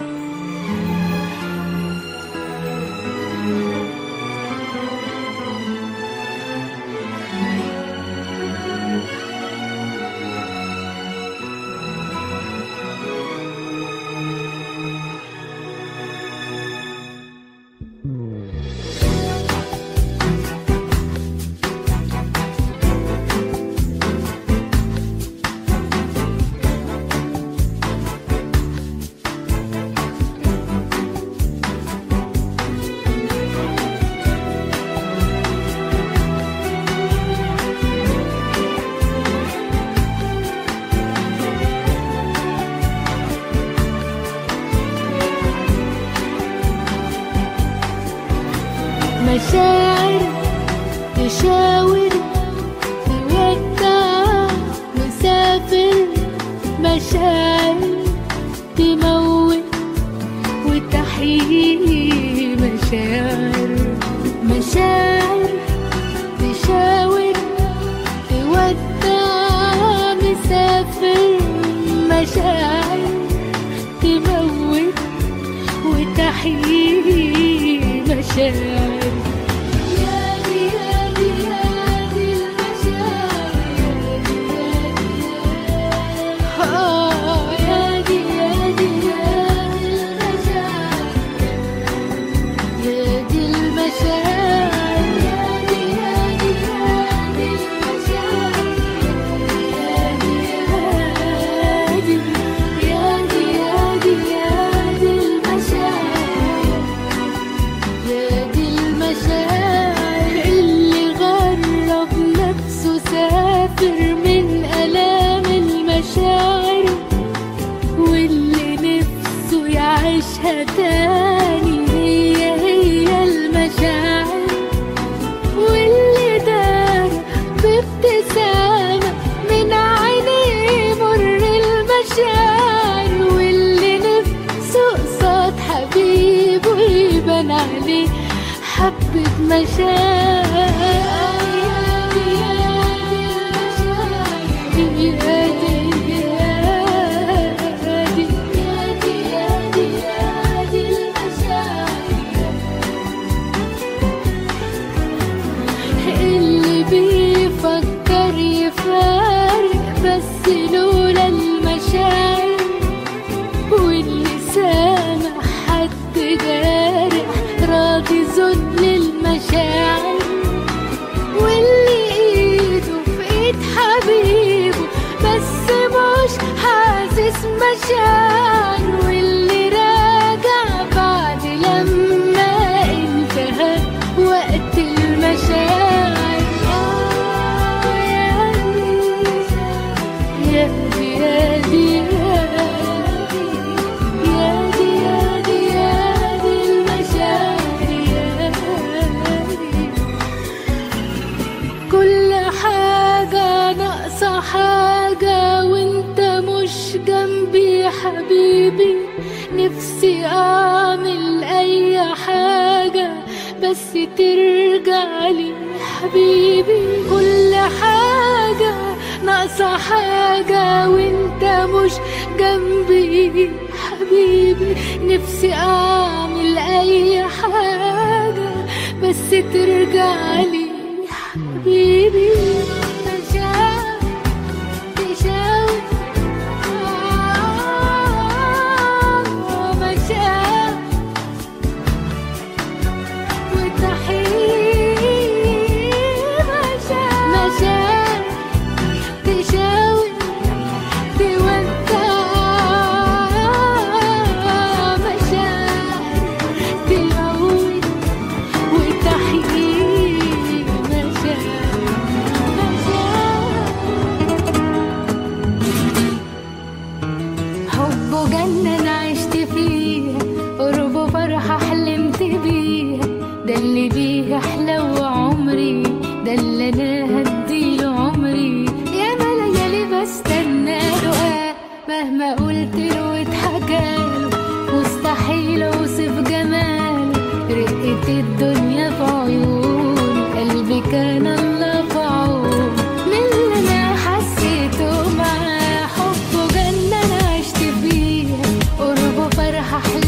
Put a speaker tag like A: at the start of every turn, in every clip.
A: مشاعر تشاور تودع مسافر، مشاعر تموت وتحيي، مشاعر مشاعر تشاور تودع مسافر، مشاعر تموت وتحيي، مشاعر من ألام المشاعر، واللي نفسه يعيشها تاني هي المشاعر، واللي دار بابتسامة من عينيه مر المشاعر، واللي نفسه قصاد حبيبه يبان عليه حبة مشاعر. اللي بيفكر يفارق بس لولا المشاعر، واللي سامع حد جارح راضي ذل المشاعر، واللي ايده في ايد حبيبه بس مش حاسس مشاعر، واللي راجع بعد لما انتهى وقت المشاعر. يا دي يا دي يا دي يا دي يا دي المشاعر، يا دي كل حاجة ناقصة حاجة وانت مش جنبي حبيبي، نفسي اعمل اي حاجة بس ترجع لي حبيبي، كل حاجة ناقصة حاجة وانت مش جنبي حبيبي، نفسي اعمل اي حاجة بس ترجع لي حبيبي. مشاعر تشاور مشاعر وتحيي، مشاعر تشاور تودع، مشاعر تموت وتحيي، مشاعر حبه جنة أنا عشت فيها، قربه فرحة حلمت بيها، ده اللي بيه أحلى عمري، ده اللي أنا هديله عمري، يا ليالي بستنى له مهما قلت له واتحكاله، مستحيل أوصف جماله، رقة الدنيا في عيونه، قلبي كان الله في عونه، من اللي أنا حسيته معاه، حبه جنة أنا عشت فيها، قربه فرحة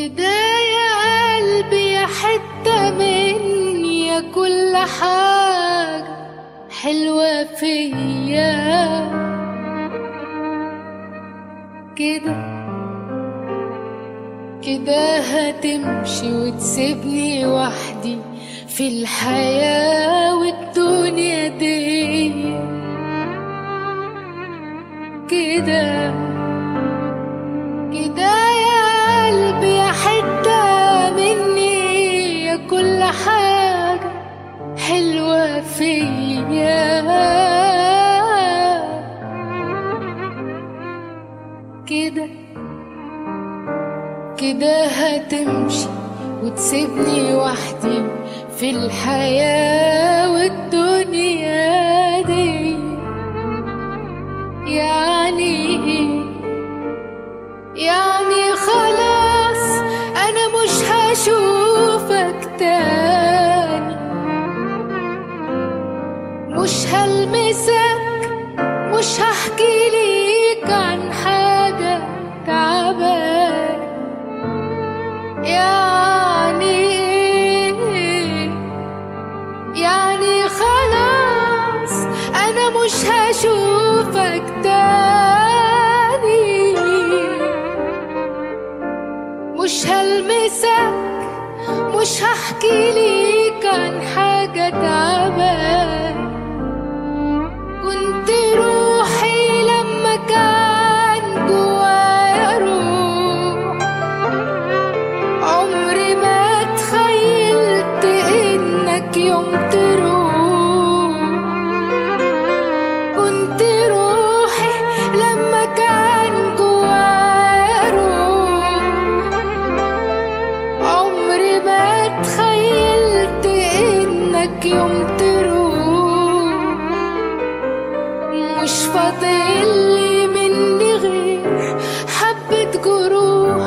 A: كده يا قلبي يا حتة مني يا كل حاجة حلوة فيا كده كده هتمشي وتسيبني وحدي في الحياة والدنيا دي كده كده يا قلبي يا حتة مني يا كل حاجة حلوة فيا كده كده هتمشي وتسيبني وحدي في الحياة والدنيا دي يعني خلاص أنا مش هشوفك تاني مش هلمسك مش هحكي ليك عن حاجة تعبان يعني خلاص أنا مش هشوفك تاني مش هلمسك مش هحكي ليك عن حاجة تعبان كنت روحي لما كان جوايا روح عمري ما تخيلت إنك يوم تروح كنت روحي لما كان جوايا روح عمري ما تخيلت إنك يوم تروح مش فاضلي مني غير حبة جروح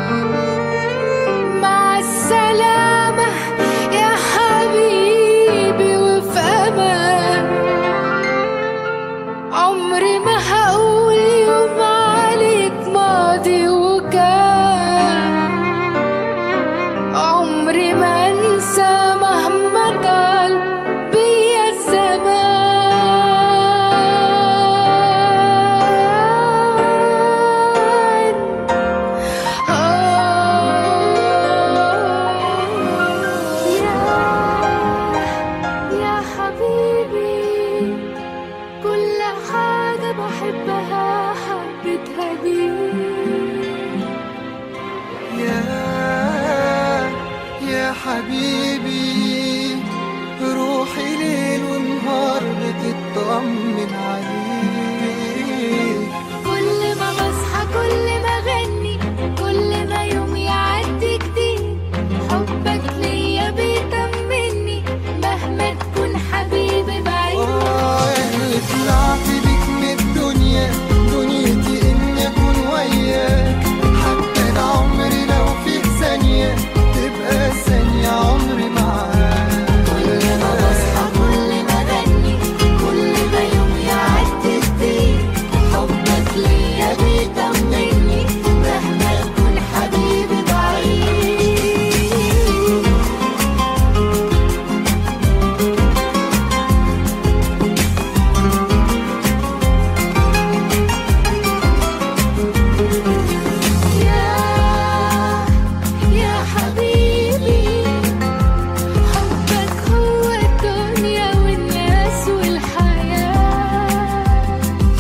A: مع السلامة يا حبيبي وفي أمان عمري ما هقول يوم عليك ماضي وكان عمري ما انسى مهما طال بيا الزمان يا حبيبي كل حاجة بحبها حبيتها بيك
B: يا حبيبي روحي ليل ونهار بتطمن عليك
A: كل ما بصحى كل ما اغني كل ما يوم يعدي جديد حبك ليا بيطمني مهما تكون حبيبي بعيد
B: اللي طلعت بيك من الدنيا دنيتي اني اكون وياك حتى العمر لو فيك ثانية تبقى ثانية عمري معاك
A: كل ما بصحى كل ما اغني كل ما يوم يعدي جديد حبك ليا بيطمني مهما تكون حبيبي بعيد يا حبيبي حبك هو الدنيا والناس والحياة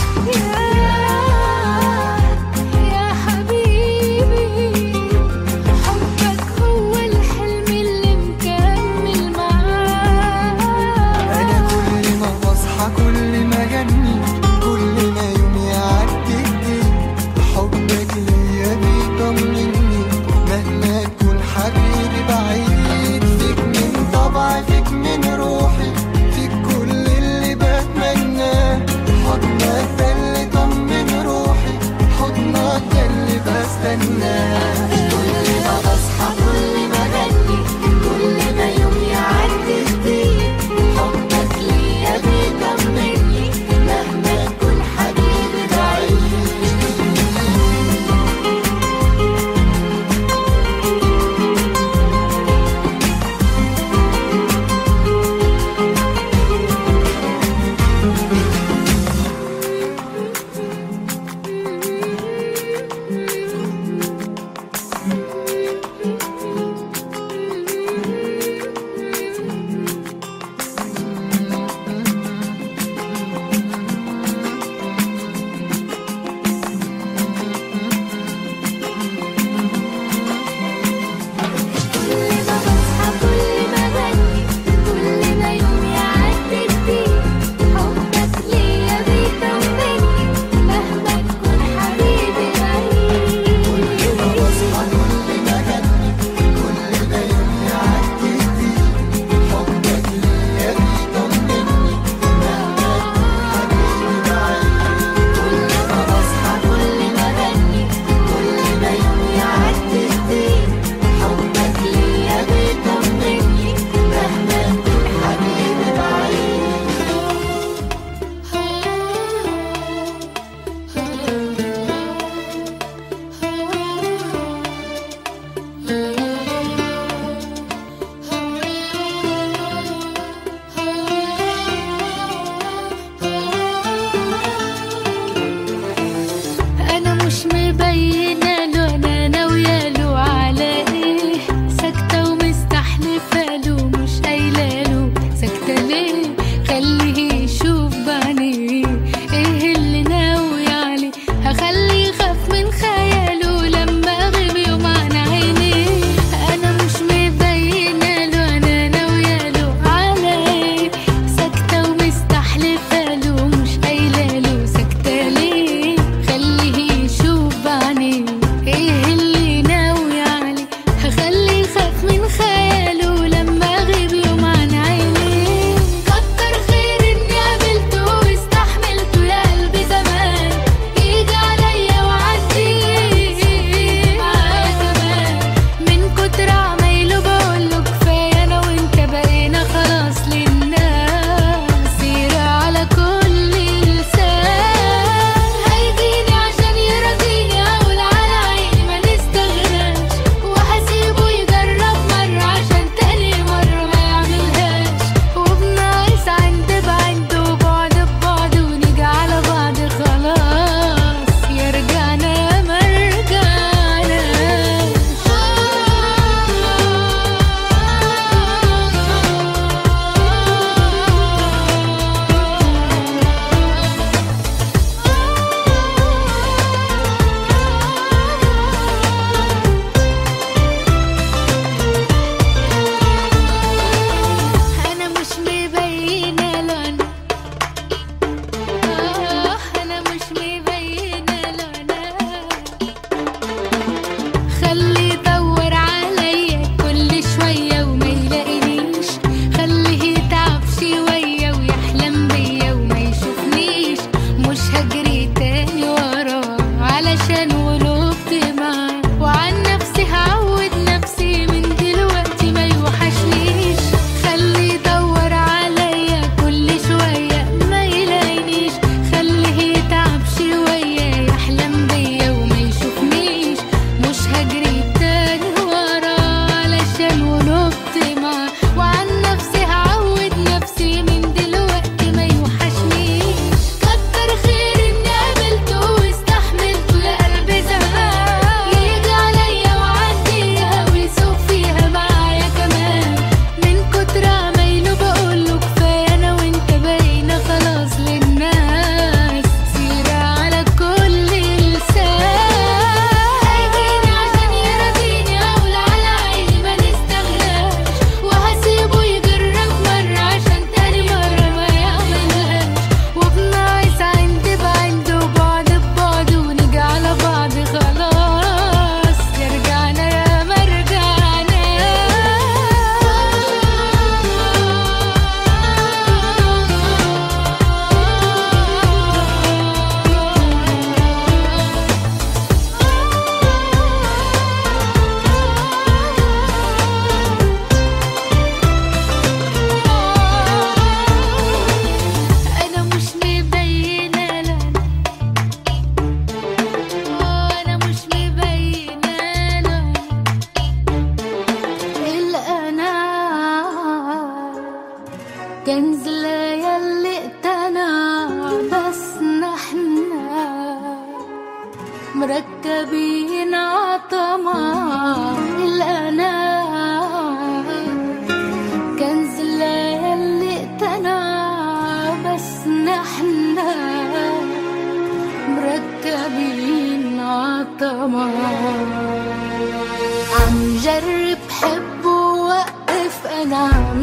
A: يا حبيبي حبك هو الحلم اللي مكمل معاك
B: أنا كل ما بصحى كل ما أغني كل ما يوم يعدي جديد حبك ليا بيطمني مهما تكون حبيبي بعيد فيك من طبعي فيك من روحي فيك كل اللي بتمناه حضنك ده اللي طمن روحي حضنك ده اللي بستناه
A: كل ما بصحى كل ما اغني كل ما يوم يعدي جديد حبك ليا بيطمني مهما تكون حبيبي بعيد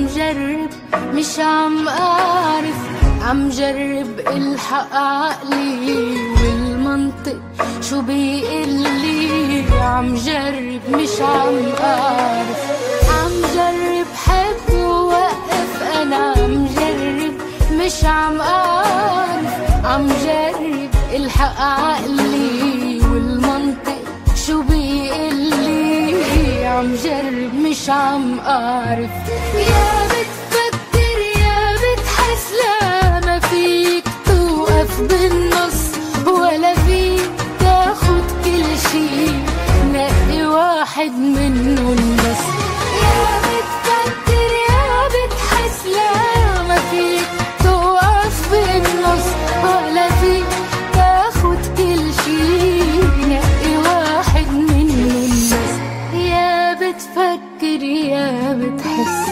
A: جرب مش عم أعرف، عم جرب الحق عقلي والمنطق شو بيقلي. عم جرب مش عم أعرف، عم جرب حب ووقف. أنا عم جرب مش عم أعرف، عم جرب الحق عقلي والمنطق شو بيقلي. عم جرب مش عم أعرف. يا بتفكر يا بتحس، لا ما فيك توقف بالنص ولا فيك تاخد كل شي، نقي واحد منهم بس. يا بتفكر يا بتحس، لا ما فيك توقف بالنص ولا فيك تاخد كل شي، نقي واحد منهم بس. يا بتفكر يا بتحس.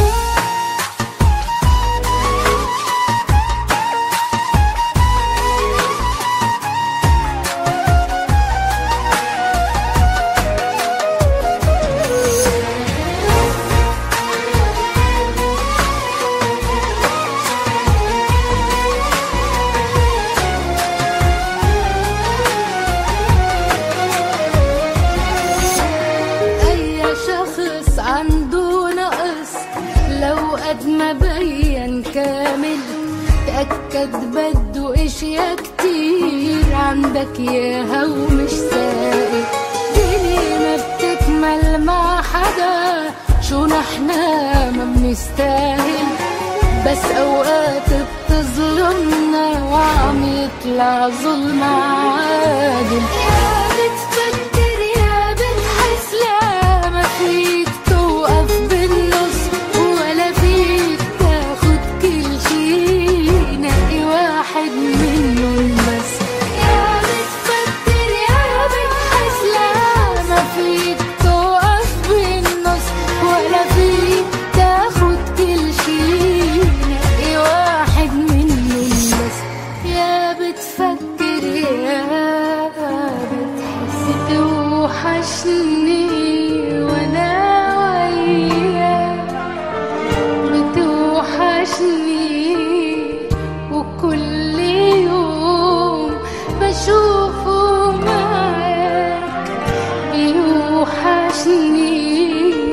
A: قد ما بين كامل تأكد بده اشياء كتير عندك ياها ومش سائل. دنيا ما بتكمل مع حدا، شو نحنا ما بنستاهل، بس اوقات بتظلمنا وعم يطلع ظلم عادل. يا بتفكر يا بتحس، لا ما فيك توقف بالنص ولا فيك تاخد كل شي، نقي واحد منهم بس. يا بتفكر يا بتحس، لا ما فيك توقف بالنص ولا فيك تاخد كل شي، نقي واحد منهم بس. يا بتفكر يا بتحس. بتوحشني وانا وياك، بتوحشني وكل يوم بشوفه معاك، بيوحشني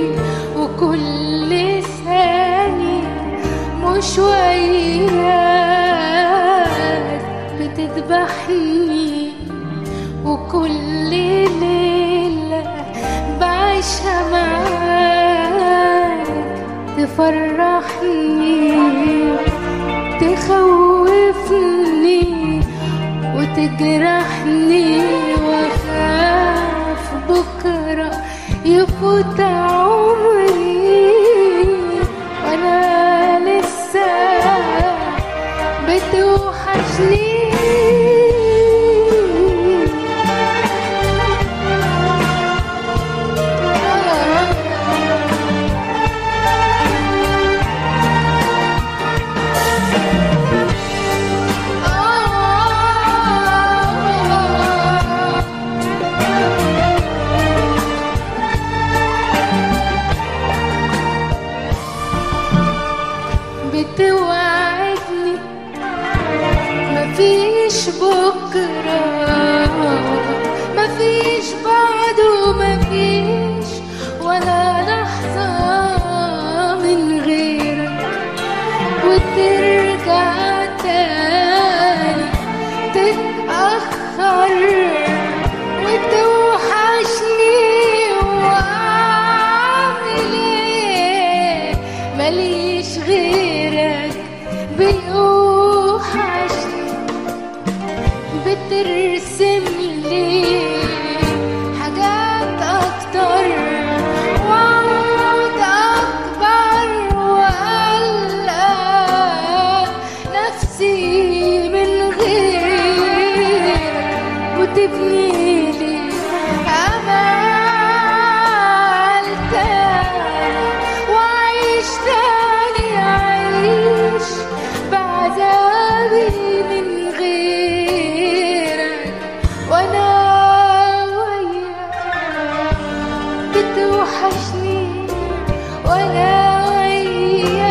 A: وكل ثانية مش وياك، بتذبحني وكل ليلة بعيشها معاك، تفرحني تخوفني وتجرحني، واخاف بكرة يفوت عمري وانا لسه بتوحشني. بتوعدني مفيش بكرة، مفيش بعده، مفيش ولا لحظة من غيرك، وترجع تاني تتأخر وتوحشني. وأعمل إيه ماليش غيرك بيوحشني، بترسم لي حاجات أكتر وعود أكبر، وقلق نفسي من غيرك، وتبني لي أمل تاني وعيش تاني، عيش بعذابي من غيرك وانا وياك. بتوحشني وانا وياك.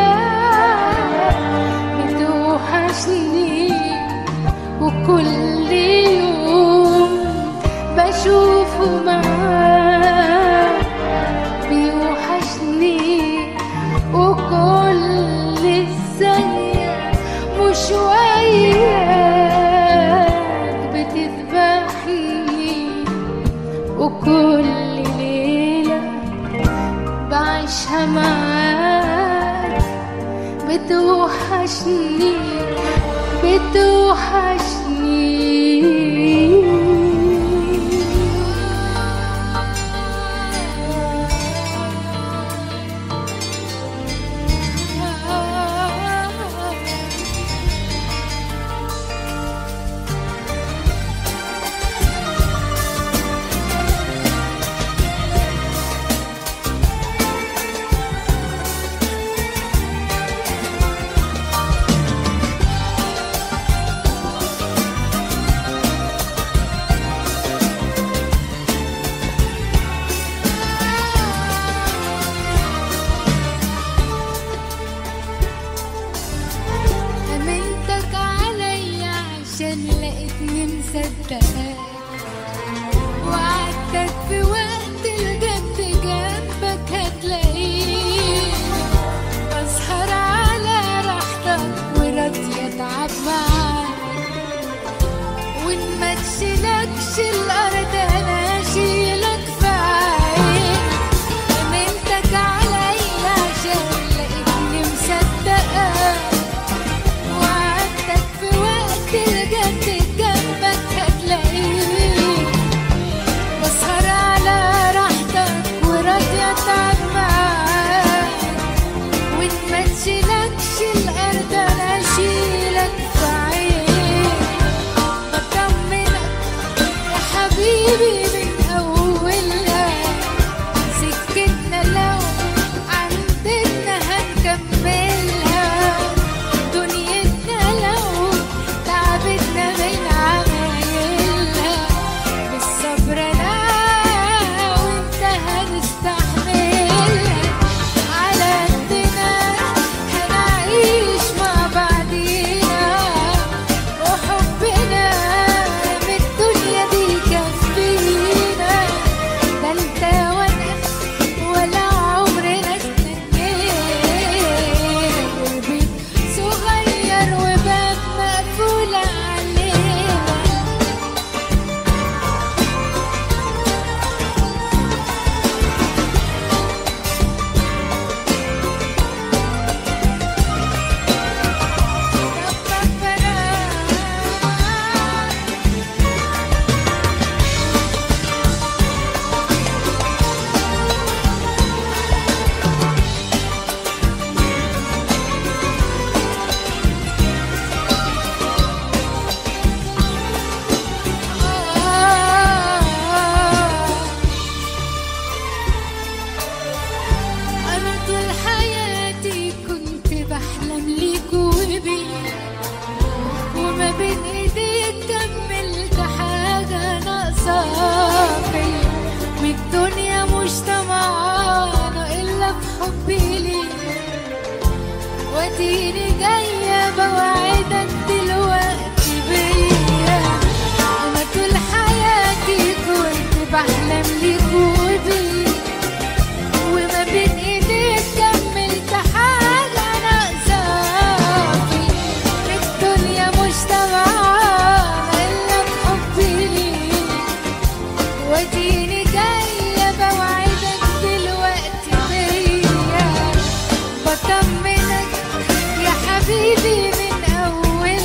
A: كل ليلة بعيشها معاك بتوحشني بتوحشني. لقيتني مصدقاك وعدتك في وقت الجد جنبك هتلاقيني بسهر على راحتك وراضية اتعب معاك وان ما تشيلكش الارض انا اشيلك في عيني. امنتك عليا عشان لقيتني مصدقاك وعدتك في وقت الجد جنبك هتلاقيني بسهر على راحتك وراضية اتعب معاك وان ما تشيلكش الارض انا اشيلك في عيني. بطمنك يا حبيبي من اولها سكتنا لو عندنا هنكملها دنيتنا لو تعبتنا بين عمايلها بالصبر انا وانت هنستحملها على قدنا هنعيش مع بعضينا وحبنا من الدنيا دي كفينا. ده انت وانا ولا عمرنا استنينا والبيت صغير وباب مقفول علينا. أنا طول حياتي كنت بحلم ليك وبيك وما بين ايديك كملت حاجة ناقصة فيا من الدنيا مش طمعانة إلا في حبي ليك واديني جاية بوعدك دلوقتي بيا. أنا طول حياتي كنت بحلم ليك وبيك وما بين ايديك كملت حاجة ناقصة فيا من الدنيا مش طمعانة إلا بحبي ليك واديني جاية بوعدك دلوقتي بيا. بطمنك يا حبيبي من أول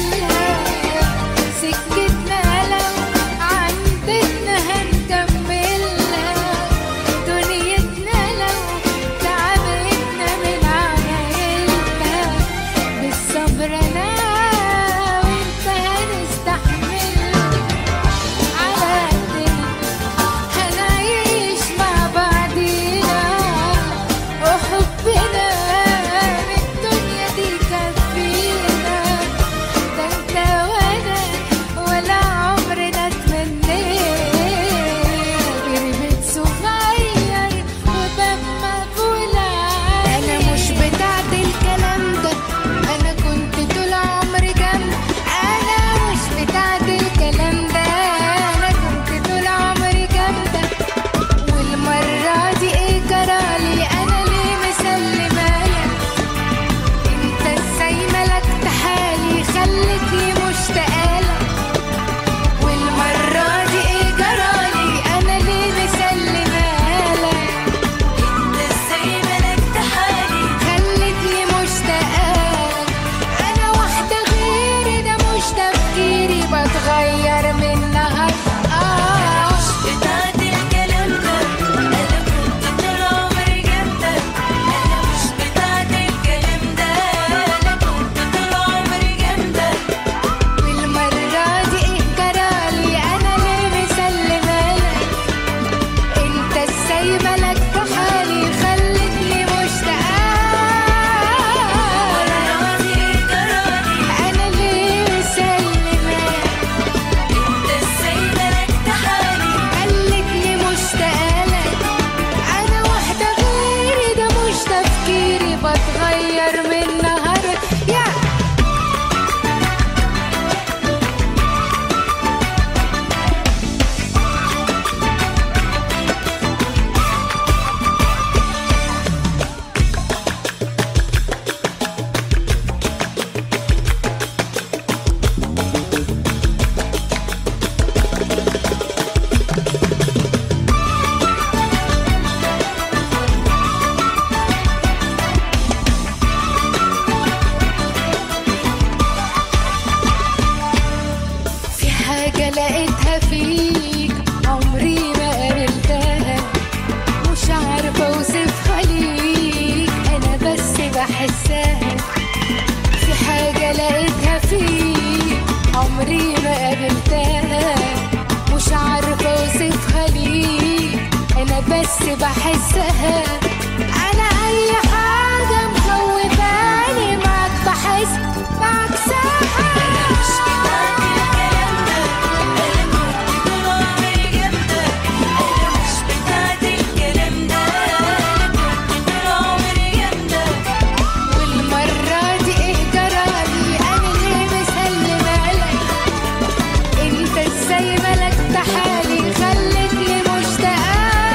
A: بس بحسها. انا اي حاجة مخوفاني معاك بحس بعكسها. انا مش بتاعت الكلام ده، انا كنت طول عمري جامدة. انا مش بتاعت الكلام ده، انا كنت طول عمري جامدة. والمرة دي ايه جرالي؟ انا ليه مسلمة لك؟ انت ازاي ملكت حالي خلتني مشتاقة؟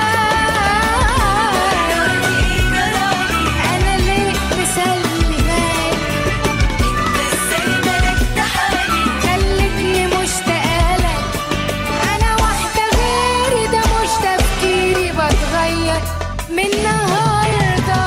A: انا ليه مسلمة لك؟ انت ازاي ملكت حالي خلتني مشتاقة لك. انا واحدة غيري ده مش تفكيري، بتغير من النهاردة.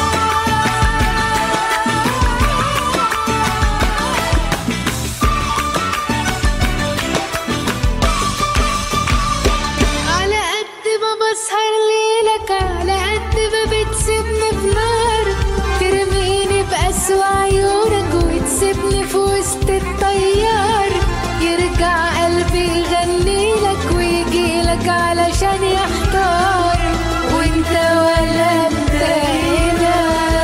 A: على قد ما بسهر ليلك، على قد ما بتسيبني في نار، ترميني بأسوأ عيونك وتسيبني في وسط الطيار. يرجع قلبي يغنيلك ويجيلك علشان يحتار، وانت ولا انت هنا.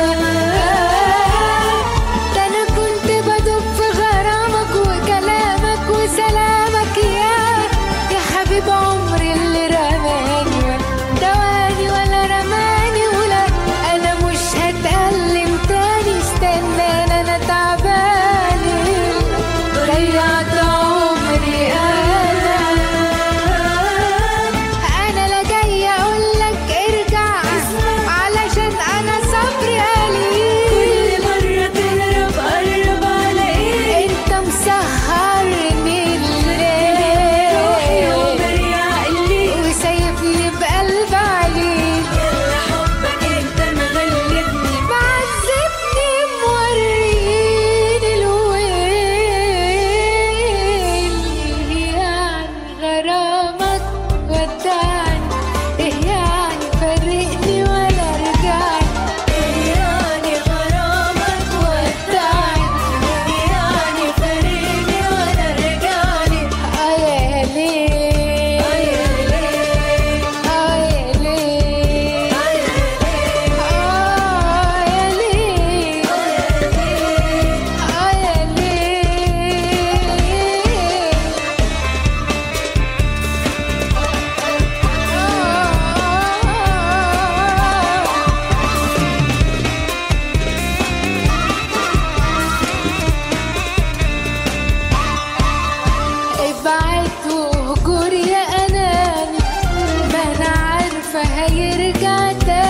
A: ده انا كنت بدب في غرامك وكلامك وسلامك يا حبيب عمري اللي رماني ولا دواني ولا رماني. ولا انا مش هتألم تاني، استنى انا تعباني. ضيعت عمري انا لا جاية اقولك ارجع، علشان انا صبري قليل. كل مرة تهرب قرب على ايه؟ انت مسهرني الليل، روحي عمري عقلي وسايبني بقلب عليك. يلا حبك انت مغلبني معذبني موريني الويل. يعني غرامك ودعني، ايه يعني فرقني ولا رجعني؟ ايه يعني غرامك ودعني، ايه يعني فرقني ولا رجعني؟ يا ليل، يا ليل، يا ليل، يا ابعد وهجر يا اناني، ما انا عارفه هيرجع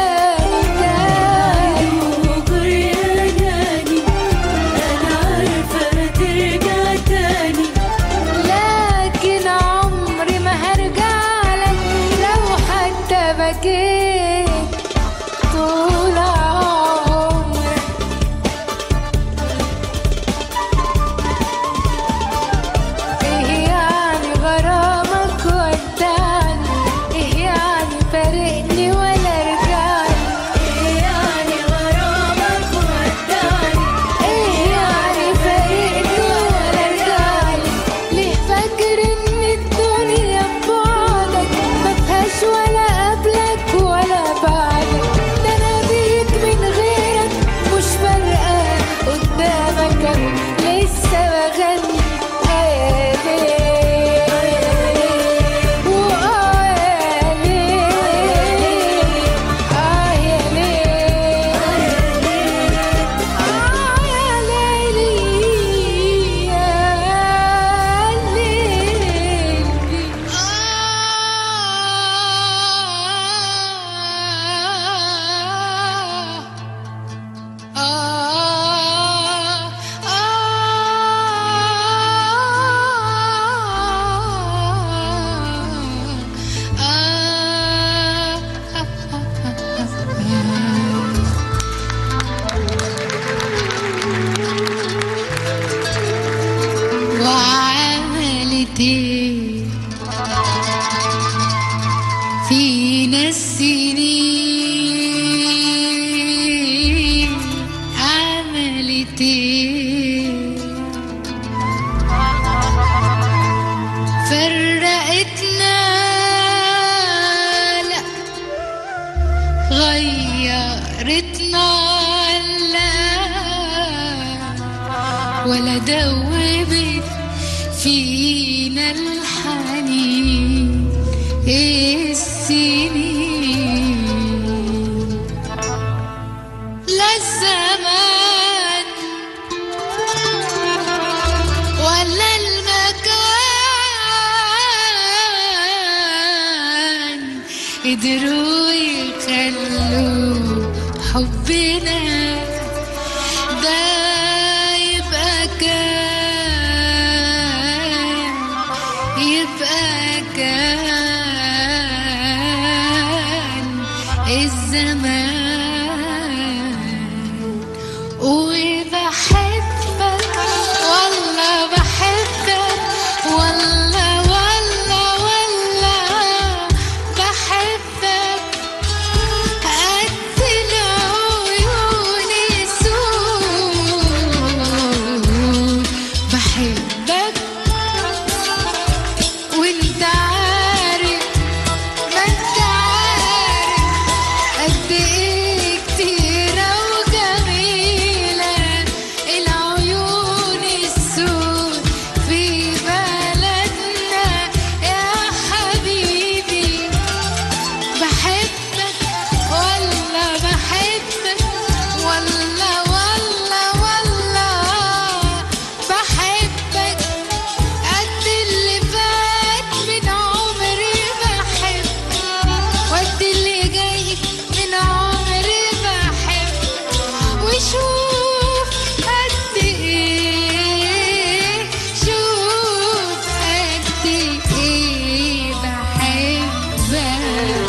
A: تاني. وهجر يا اناني، انا عارفه هترجع تاني. لكن عمري ما هرجع لك لو حتى بكيت طول عمرك. ايه يعني غرامك ودعني، ايه يعني فارقني ولا رجعني؟ ايه يعني غرامك ودعني، ايه يعني فارقني ولا رجعني؟ ليه فاكر ان الدنيا ببعدك مفيهاش ولا قبلك ولا بعدك؟ ده انا بيك من غيرك مش فارقة قدامك أهو لسه بغني. يا ليل، يا ليل، يا ليل، يا ليلي، يا وعملت ايه فينا السنين؟ عملت ايه؟ فرقتنا؟ لا غيرتنا ولا دوبت فينا الحنين السنين. لا الزمان ولا المكان قدروا يخلوا حبنا ده يبقى كان الزمان. وبحبك والله بحبك والله والله والله بحبك قد العيون السود. بحبك وانت عارف ما انت عارف قد ايه كتيرة وجميلة العيون السود في بلدنا يا حبيبي. بحبك والله بحبك والله والله والله بحبك قد اللي فات من عمري. بحبك وقد اللي جاي من عمري. بحبك وشوف قد ايه شوف قد ايه بحبك.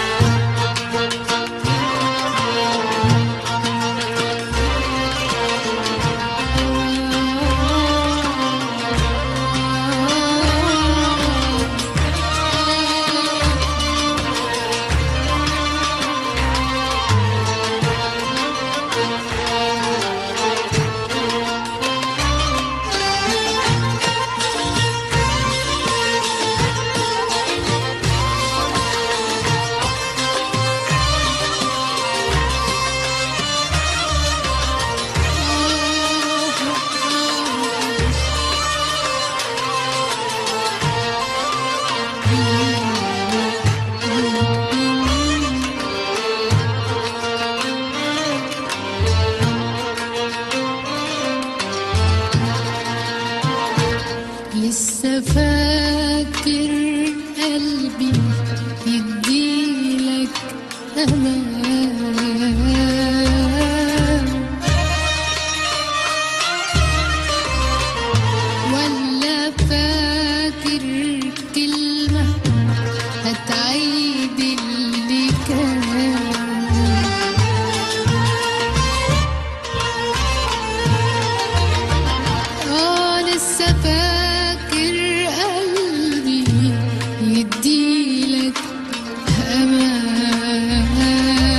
A: لسه فاكر قلبي يديلك أمان ولا فاكر كلمة هتعيد اللي كان. لسه فاكر قلبي يديلك أمان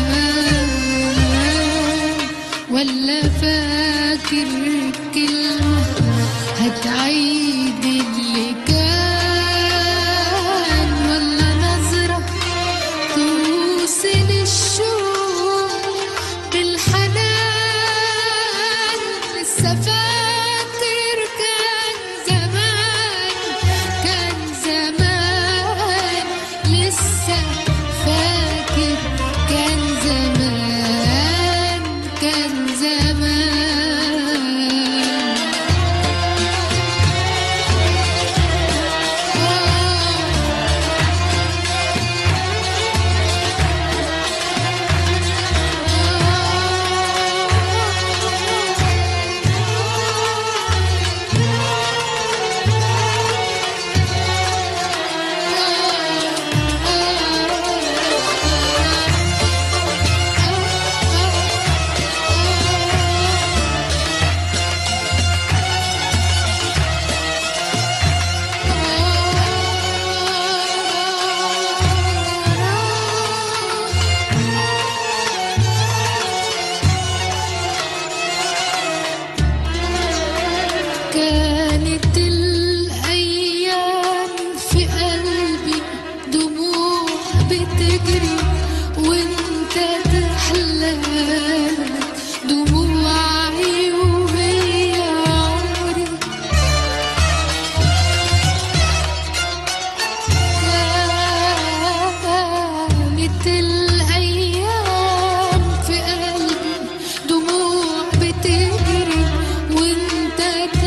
A: الأيام في قلبي دموع بتجري وانت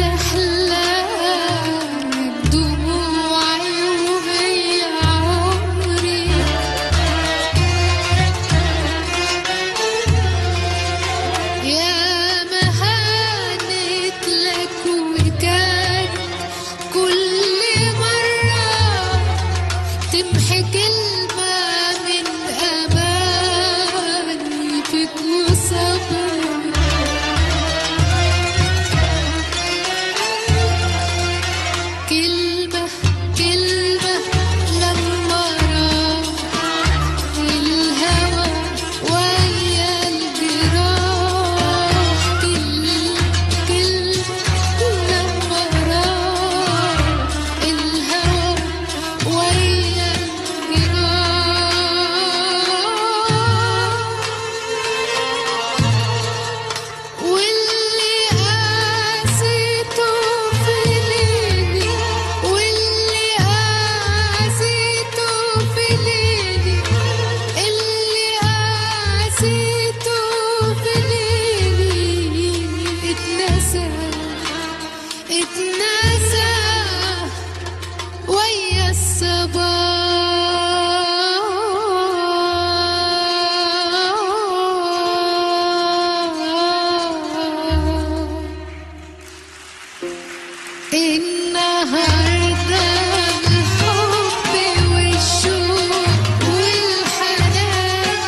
A: تحلم دموعي وهي عمري. يا ما هانت لك وكانت كل مرة تمحي كلمة من أماني فيك وصبري. كلمة كلمة لما راح الهوى ويا الجراح. كلمة لما راح الهوى ويا الجراح. واللي قاسيته في ليلي واللي قاسيته في ليلي اللي قاسيته في ليلي اتنسى اتنسى ويا الصباح. النهاردة الحب والشوق والحنان.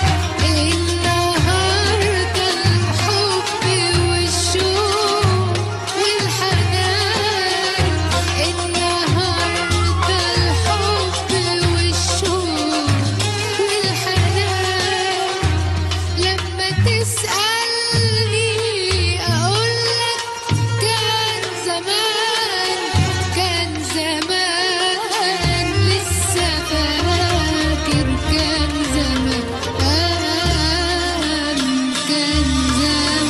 A: النهاردة الحب والشوق والحنان. النهاردة الحب والشوق والحنان. لما تسألني أقولك كان زمان كان زمان لسه فاكر كان زمان كان زمان.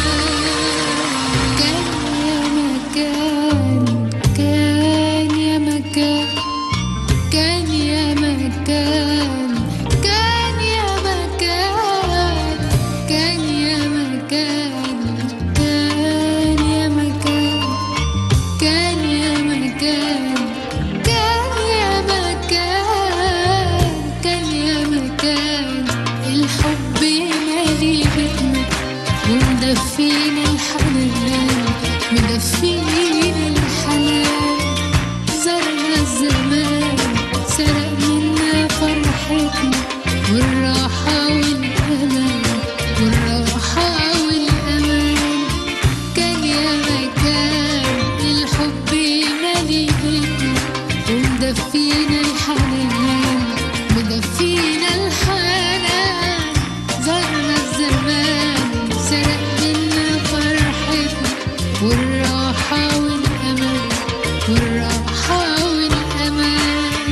A: كان يا مكان كان يا مكان كان يا مكان كان يا مكان كان يا مكان كان يا مكان كان يا مكان كان يا مكان. الحب مالي بيتنا ومدفينا الحنان مدفينا الحنان. زرنا الزمان سرق منا فرحتنا والراحة والأمان والراحة والأمان. كان يا مكان الحب مالي بيتنا ومدفينا الحنان مدفينا الحنان. زرنا الزمان سرق منا فرحتنا والراحة والأمان والراحة والأمان.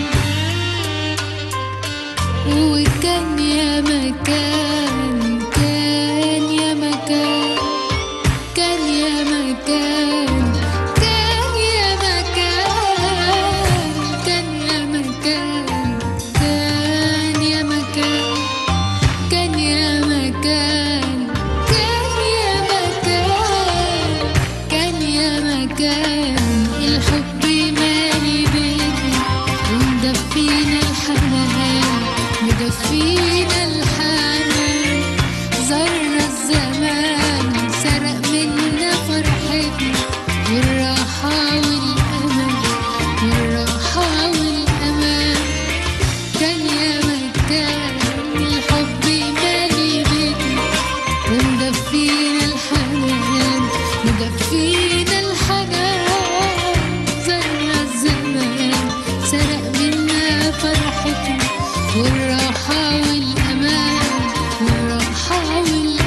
A: وكان يا مكان كان يا مكان كان يا مكان كان يا مكان كان يا مكان كان يا مكان كان يا مكان كان يا مكان كان يا مكان. الحب مالي بيتنا ومدفينا الحنان مدفينا الحنان. زرنا الزمان سرق منا فرحتنا والراحة والأمان والراحة والأمان. كان يا مكان الحب مالي بيتنا ومدفينا الحنان مدفينا الحنان. زرنا الزمان سرق منا فرحتنا والراحة والأمان والراحة والأمان.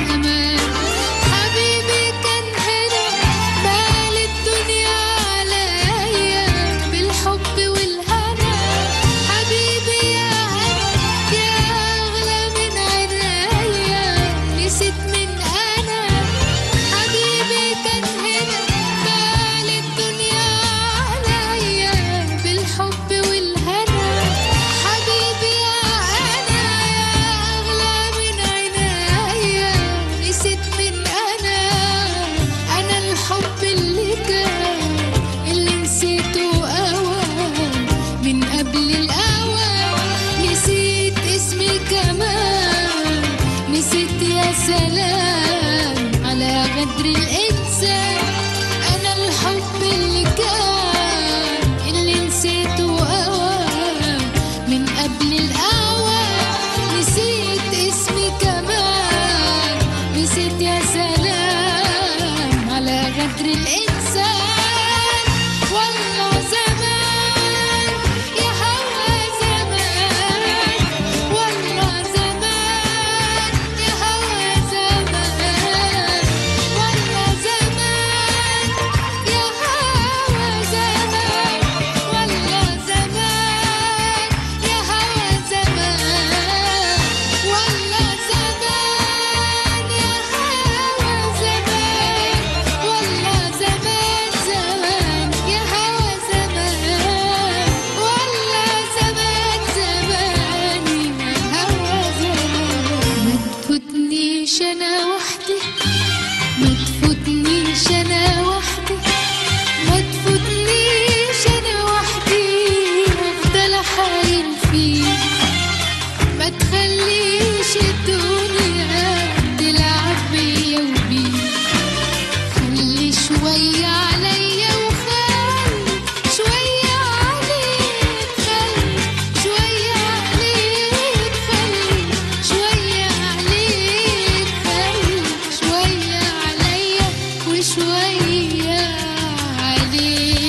A: غدر الإنسان. أنا الحب اللي كان اللي نسيته أوان من قبل الأوان. نسيت اسمي كمان، نسيت يا سلام على غدر الإنسان. والله زمان يا هوا زمان، والله زمان يا هوا زمان، والله زمان يا هوا زمان، والله زمان يا هوا زمان، والله زمان يا هوا زمان، والله زمان زمان يا هوا زمان، والله زمان زمان يا هوا زمان. ما تفوتنيش أنا وحدي، ما تفوتنيش أنا وحدي، ما تفوتنيش أنا وحدي، أفضل أحايل فيك. ما تخليش الدنيا تلعب بيا وبيك. خلي شوية عليا وخلي شوية عليك، خلي شوية عليك، خلي شوية عليك، خلي شوية عليا وشوية عليك.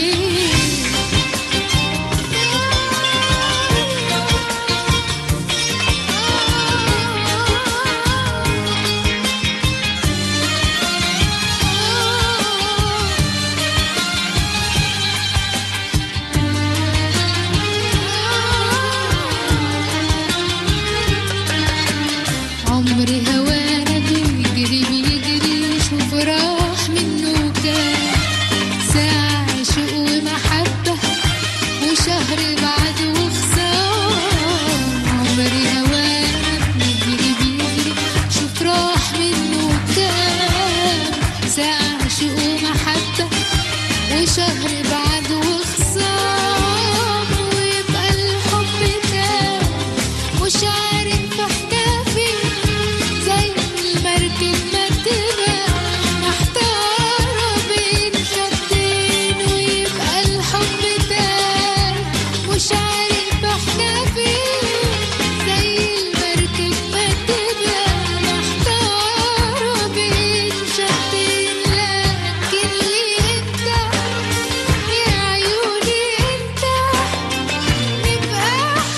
A: عمري هوانا بيجري بيجري، شوف راح منه كام ساعة عشق ومحبة وشهر بعد وخسارة. عمري هوانا بيجري بيجري، شوف راح منه كام ساعة عشق ومحبة وشهر بعد وخسارة. ويبقى الحب تام مش عارف احتفي، زي المركب ما تبقى محتارة بين خدين. ويبقى الحب تام مش عارف احتفي، زي المركب ما تبقى محتارة بين خدين. لكن ليه انت يا عيوني انت نبقى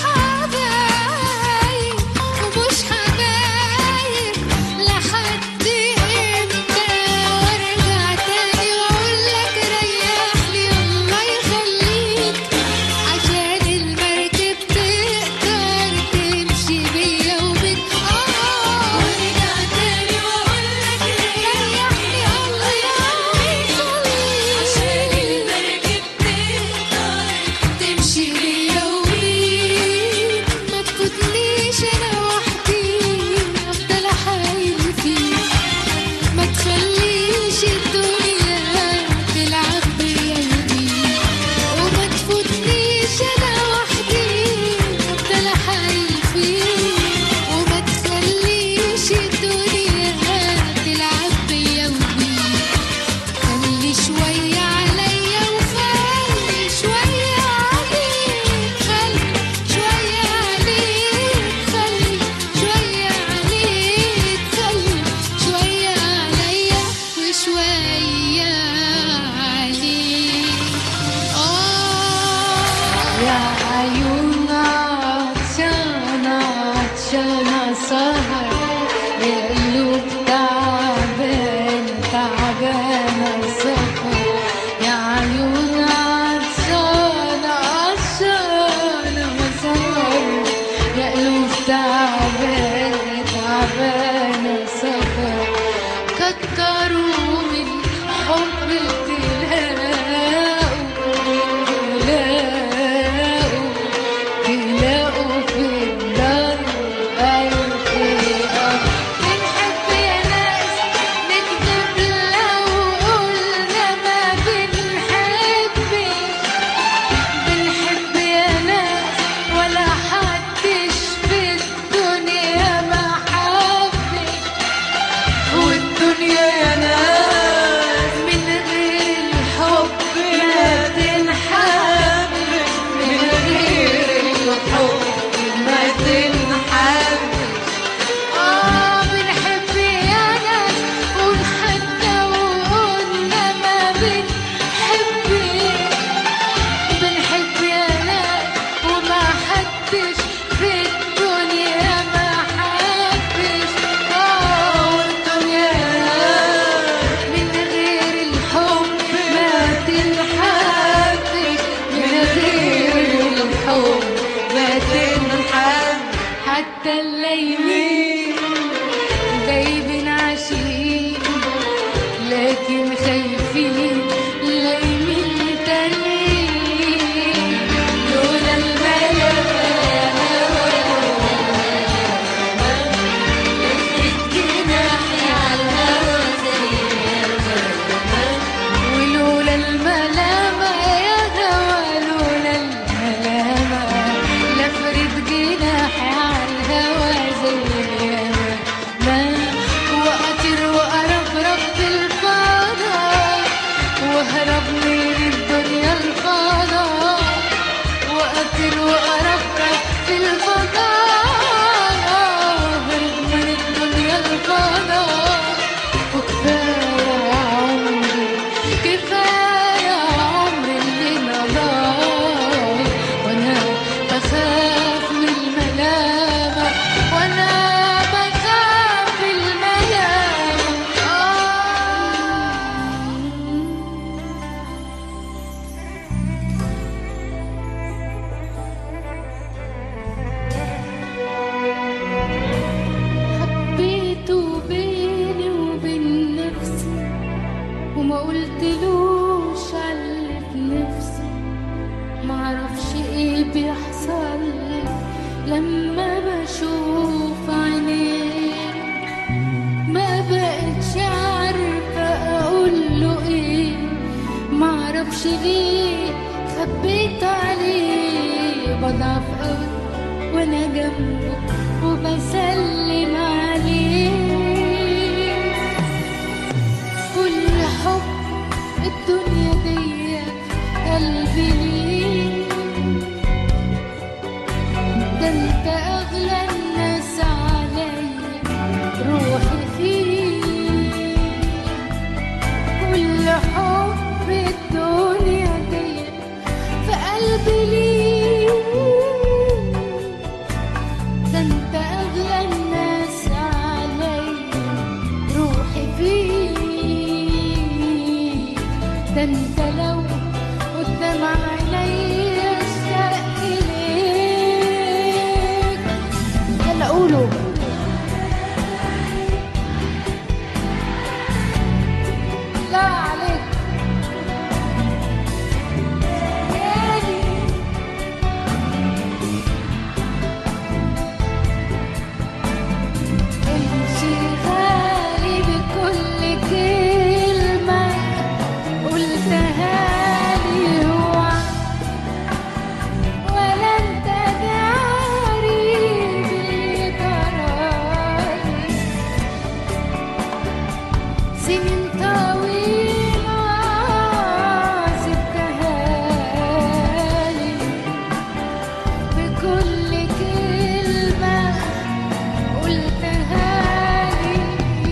A: حبايب ومش حبايب لحد امتى؟ وارجع تاني واقولك ريحني الله يخليك، عشان المركب تقدر تمشي بيا وبيك. وارجع تاني واقولك ريحني الله يخليك، عشان المركب تقدر تمشي بيا وبيك. ما تفوتنيش أنا وحدي، أفضل أحايل فيك. ما تخليش الدنيا تلعب بيا وبيك. وما تفوتنيش أنا وحدي، أفضل أحايل فيك. وما تخليش الدنيا تلعب بيا وبيك. خلي شوية عليا وخلي شوية عليك، خلي شوية عليك، خلي شوية عليك، خلي شوية عليا وشوية عليك. يا عيوننا عطشانة عطشانة سهر، يا قلوب تعبانة تعبانة سهر. يا عيوننا عطشانة عطشانة سهر، يا قلوب تعبانة تعبانة سهر. كتروا من حب تلاقوا تلاقوا في الدار أي خيار. بنحب يا نايمين دايبين عاشقين لكن خايفين لايمين تانيين لولا الملامة لفت جناحي عالهوا زي الغمام ولولا الملامة يا هوا لولا الملامة لفرد جناحي عالهوا زي اليمامة وأطير وأرفرف في الفضاء واهرب من الدنيا الفضاء وأطير وأرفرف في الفضاء واهرب من الدنيا الفضاء وكفاية عمري كفاية عمري اللي مضى وأنا بخاف من الملامة وأنا بخاف من الملامة حبيته بيني وبين نفسي وما قلتلوش على في نفسي معرفش ايه بيحصل لي لما بشوف عينيه ما بقتش عارفة اقوله ايه معرفش ليه خبيت عليه بضعف قوي وانا جنبه وبسلم عليه كل حب الدنيا دي قلبي ليه ده انت اغلى الناس عليا روحي فيه كل حب الدنيا دي في قلبي ليه ده انت اغلى الناس عليا روحي فيه ده انت لو قدام عينيا اشتاق اليك يلا قولوا لا عليك تاني انشغالي بكل كلمة قلتها لي هو ولا انت داري باللي جرالي سنين طويلة سبتها لي بكل كلمة قلتها لي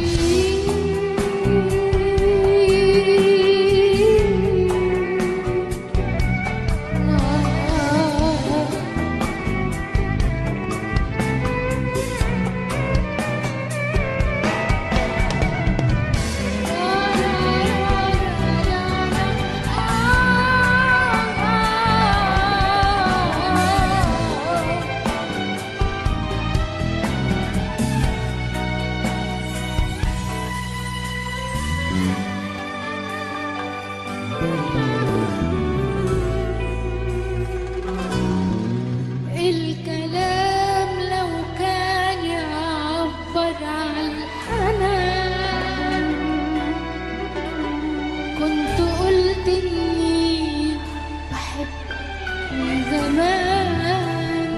A: الكلام لو كان يعبر عن الحنان كنت قلت اني بحب من زمان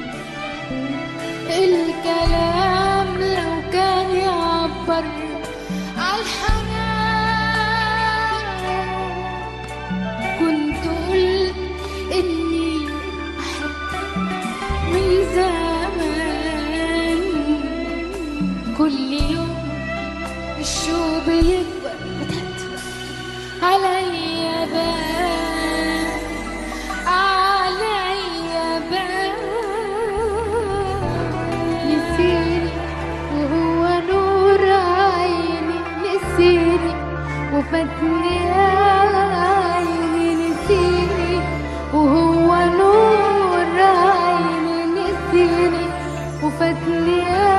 A: الكلام لو كان يعبر عن الحنان كنت قلت اني من زمان كل يوم الشوق بيكبر عليا بان عليا بان نسيني وهو نور عيني نسيني وفاتني عيني نسيني وهو نور عيني نسيني وفاتني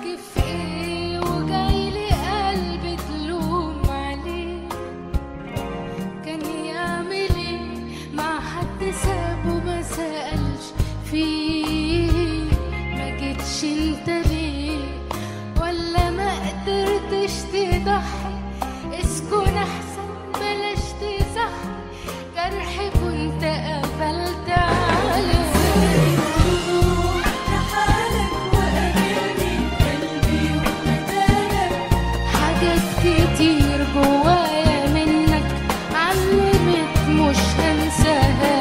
A: بتحكي في ايه وجايلي قلبي تلوم عليه؟ كان يعمل ايه مع حد سابه ما سألش فيه؟ ما جيتش انت ليه ولا ما قدرتش تضحي؟ اسكن احسن بلاش تصحي جرح كنت قفلت عليه. حاجات كتير جوايا منك علمت مش هنساها.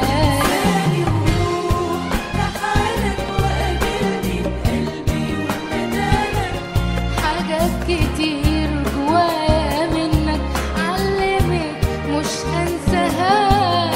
A: حاجات كتير جوايا منك علمت مش هنساها.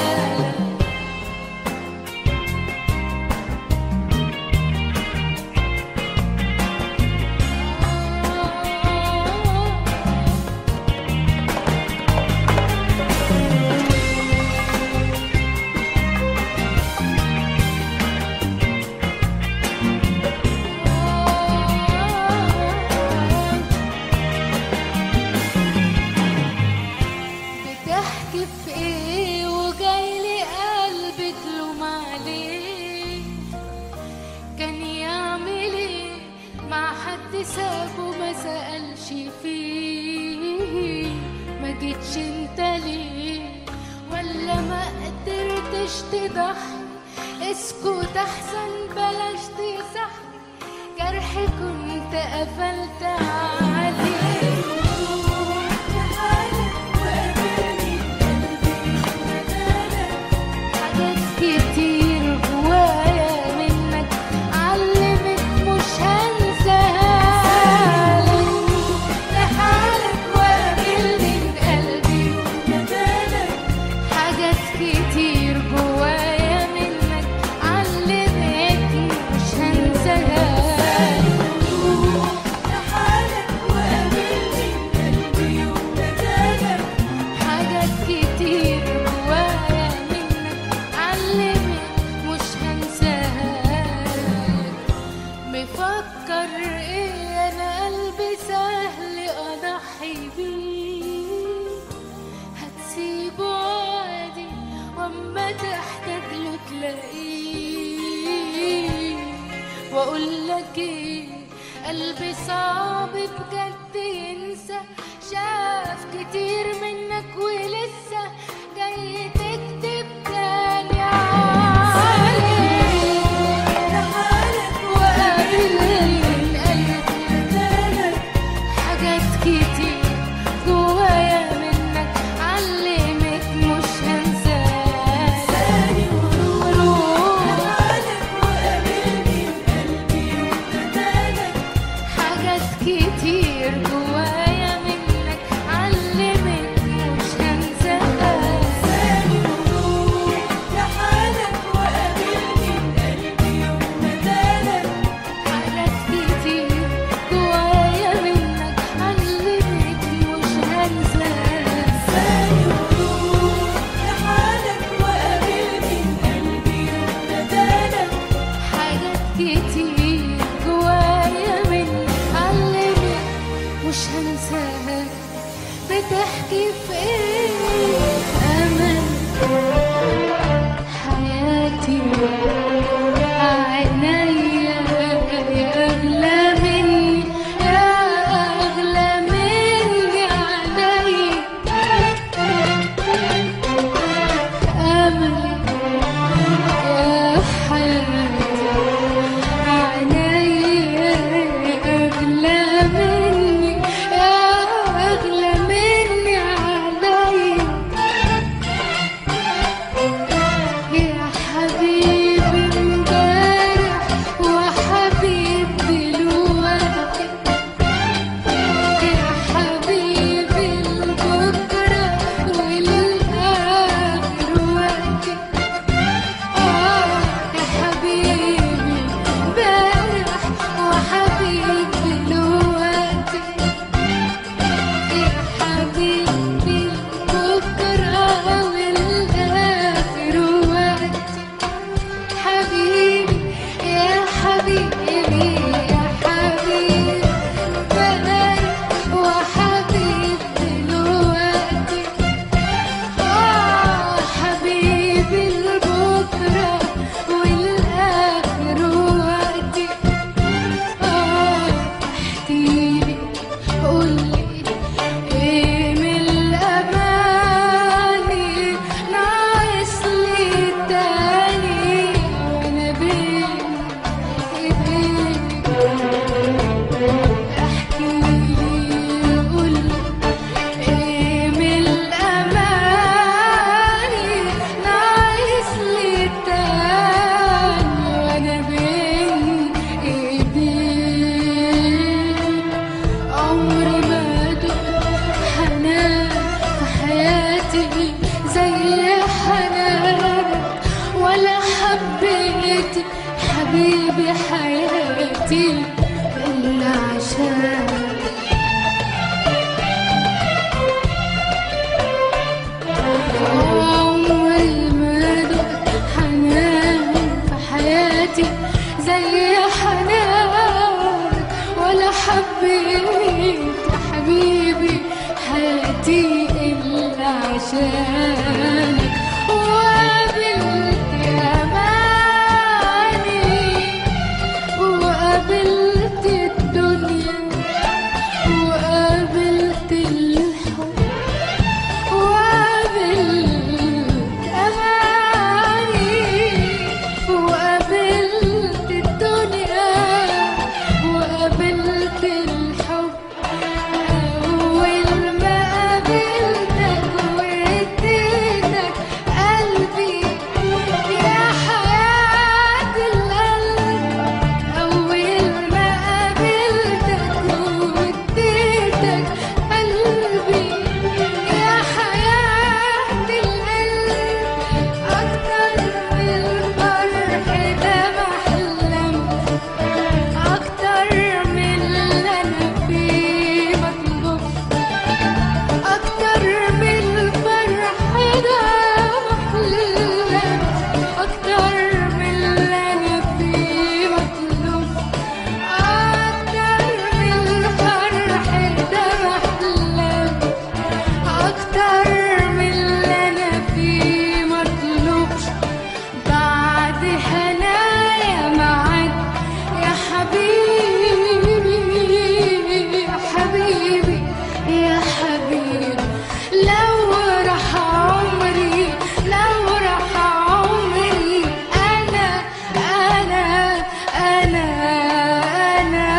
A: بتحكي في ايه وجايلي قلبي تلوم عليه؟ كان يعمل ايه مع حد سابه ما سألش فيه؟ ما جيتش انت ليه ولا ما قدرتش تضحي؟ اسكت احسن بلاش تصحي جرح كنت قفلت عليه. حاجات كتير جوايا منك علمت مش هنساها. لحالك وقابلني بقلبي وندالك. حاجات كتير جوايا منك علمت مش هنساها. لحالك وقابلني بقلبي وندالك. حاجات كتير جوايا منك علمت مش هنساها. مفكر ايه انا قلبي سهل اضحي بيه؟ هتسيبه عادي واما تحتاج له تلاقيه. واقول لك ايه قلبي صعب بجد ينسى. شاف كتير منك ولسه جاي تكتب تاني عليه. وقابلني قلبي ندالك. حاجات كتير جوايا منك علمت مش هنساها. حاجات كتير جوايا منك علمت مش هنساها. حاجات كتير جوايا منك علمت مش هنساها. حاجات كتير جوايا منك علمت مش حياتي إلا عشانك. عمري ما دقت حنان في حياتي زي حنانك، ولا حبيت يا حبيبي حياتي إلا عشانك. وقابلت أماني وقابلت الدنيا وقابلت الحب وقابلت أماني وقابلت الدنيا وقابلت الحب. أول ما قابلتك واديتك قلبي يا حياة القلب. أول ما قابلتك واديتك قلبي يا حياة القلب. أكتر من الفرح ده بحلم، أكتر من اللي أنا فيه بطلب، أكتر من الفرح ده بحلم، أكتر من اللي أنا فيه بطلب، أكتر من الفرح ده بحلم، أكتر من اللي أنا فيه مطلوبش. بعد هنايا معاك يا حبيبي يا حبيبي يا حبيبي. لو راح عمري لو راح عمري أنا أنا أنا أنا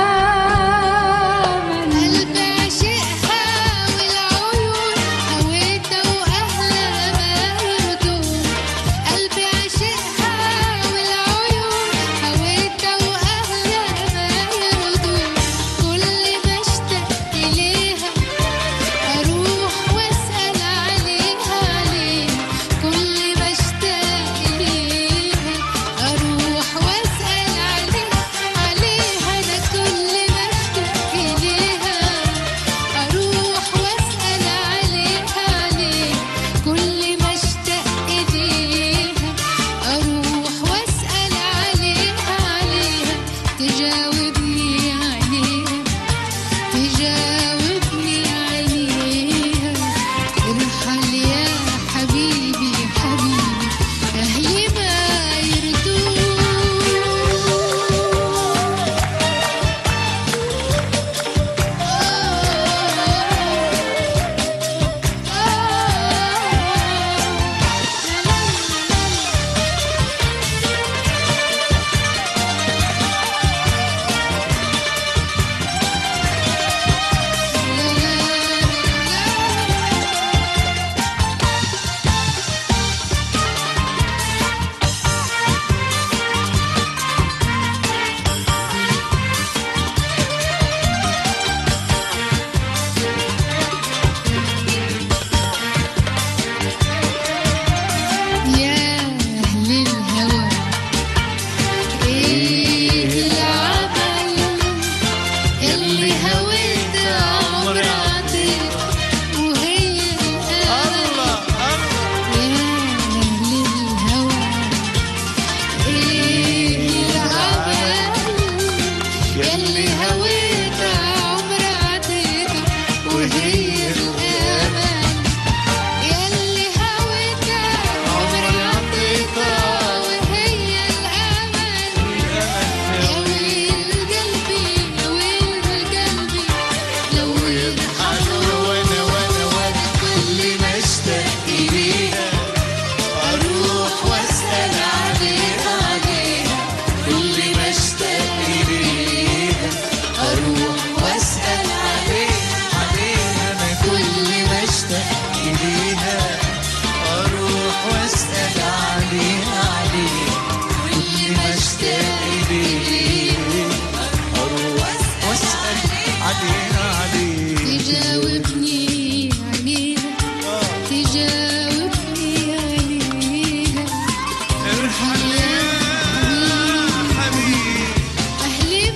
A: قلبي عشقها والعيون هويتها وأهلها ما يرضون. قلبي عشقها والعيون هويتها وأهلها ما يرضون. كل ما اشتاق إليها أروح وأسأل عليها عليها. كل ما اشتاق إليها أروح وأسأل عليها عليها. أنا كل ما اشتاق إليها أروح وأسأل عليها عليها. كل ما اشتاق إليها أروح وأسأل عليها عليها. تجاوبني عليها تجاوبني عليها. ارحل يا حبيبي حبيبي أهلي ما يرضون. يا أهل الهوى إيه العمل اللي هويت عمر عطيت وهي الأمل. يا أهل الهوى إيه العمل اللي هويت عمر عطيت وهي الأمل. ياللي هويتها عمري عطيتها وهي الأمل. يا ويل قلبي يا ويل قلبي لو يضحك وانا كل ما اشتاق إليها أروح وأسأل عليها عليها. كل ما اشتاق إليها أروح وأسأل عليها عليها. أنا كل ما اشتاق إليها أروح وأسأل عليها عليها. كل ما اشتاق إليها أروح وأسأل عليها عليها. تجاوبني عليها تجاوبني عليها. ارحل يا حبيبي أهلي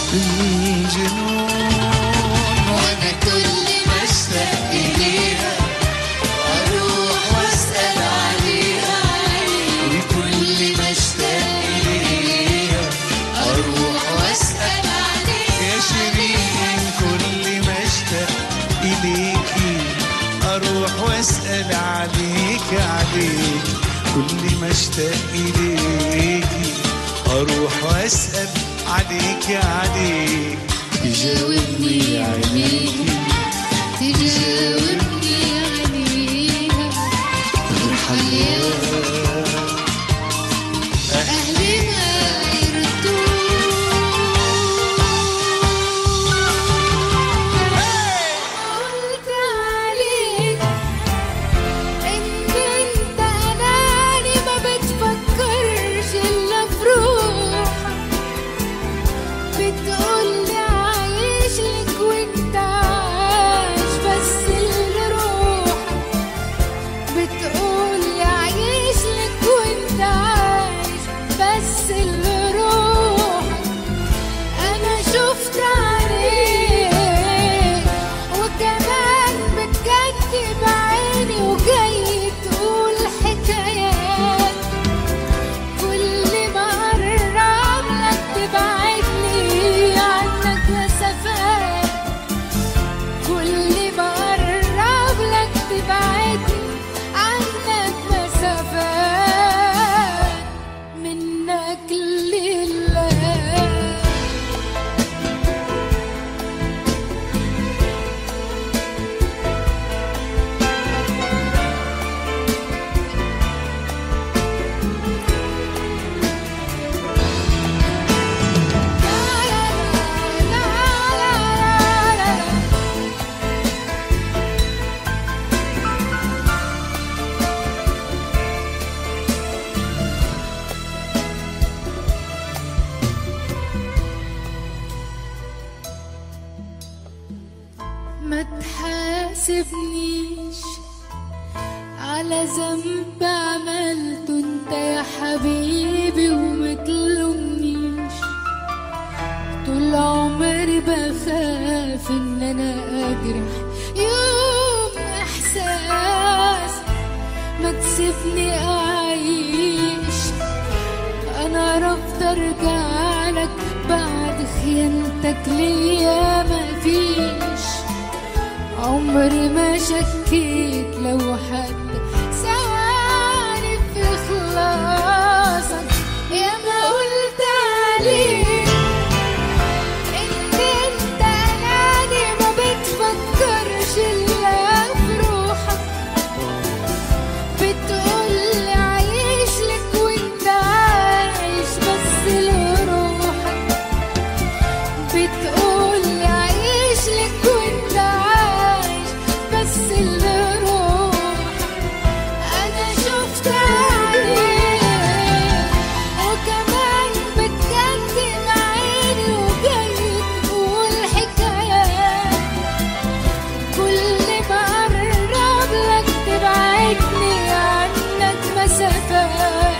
C: الجنون. وانا كل ما اشتاق اليها اروح واسال عليها، وكل ما اشتاق اليها اروح واسال عليها. يا شيرين كل ما اشتاق اليكي اروح واسال عليك عليك، كل ما اشتاق اليكي اروح واسال عليك عليك. تجاوبني عينيكي
A: تجاوبني عليها، ارحل يا أهلنا يردون. قلت عليك إن أنت أناني ما بتفكرش إلا في روحك، بتقولي عايش لك وأنت عايش بس لروحك، بتقولي عايش لك وأنت عايش بس لروحك. أنا شفت عليك وكمان بتكذب عيني، وجاي تقول حكايات، كل ما قرب لك تبعدني عنك مسافات، كل ما قرب لك تبعدني عنك مسافات، منك لله. ما تحاسبنيش على ذنب عملته انت يا حبيبي، وما تلومنيش. طول عمري بخاف ان انا اجرح يوم احساس، ما تسيبني اعيش، انا رافضه ارجع لك بعد خيانتك ليا. مفيش عمري ما شكيت لو حد سألني في إخلاصك، يا ما قلت عليك إن أنت أناني ما بتفكرش إلا في روحك، بتقولي عايش لك وأنت عايش بس لروحك، بتقولي عايش لك وأنت عايش بس لروحك. أنا شفت عليك وكمان بتكذب عيني، وجاي تقول حكايات، كل ما قرب لك تبعدني عنك مسافات،